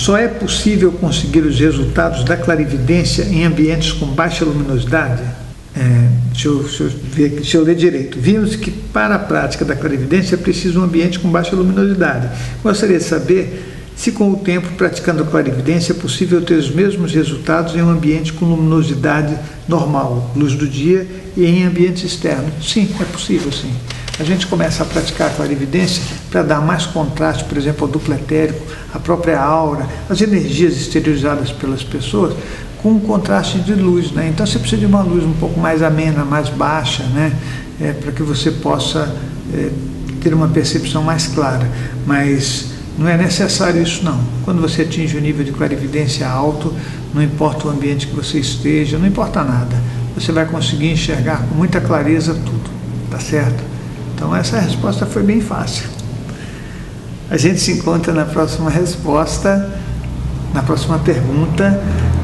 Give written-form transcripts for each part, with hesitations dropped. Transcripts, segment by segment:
Só é possível conseguir os resultados da clarividência em ambientes com baixa luminosidade? Deixa eu ler direito. Vimos que para a prática da clarividência é preciso um ambiente com baixa luminosidade. Gostaria de saber se com o tempo praticando a clarividência é possível ter os mesmos resultados em um ambiente com luminosidade normal, luz do dia, e em ambientes externos. Sim, é possível, sim. A gente começa a praticar a clarividência para dar mais contraste, por exemplo, ao duplo etérico, a própria aura, as energias exteriorizadas pelas pessoas, com um contraste de luz, né? Então você precisa de uma luz um pouco mais amena, mais baixa, né? Para que você possa ter uma percepção mais clara. Mas não é necessário isso, não. Quando você atinge o nível de clarividência alto, não importa o ambiente que você esteja, não importa nada. Você vai conseguir enxergar com muita clareza tudo, tá certo? Então essa resposta foi bem fácil. A gente se encontra na próxima resposta, na próxima pergunta.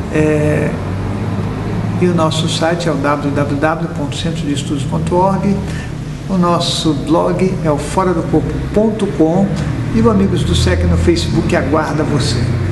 E o nosso site é o www.centrodeestudos.org. O nosso blog é o foradocorpo.com e o Amigos do SEC no Facebook aguarda você.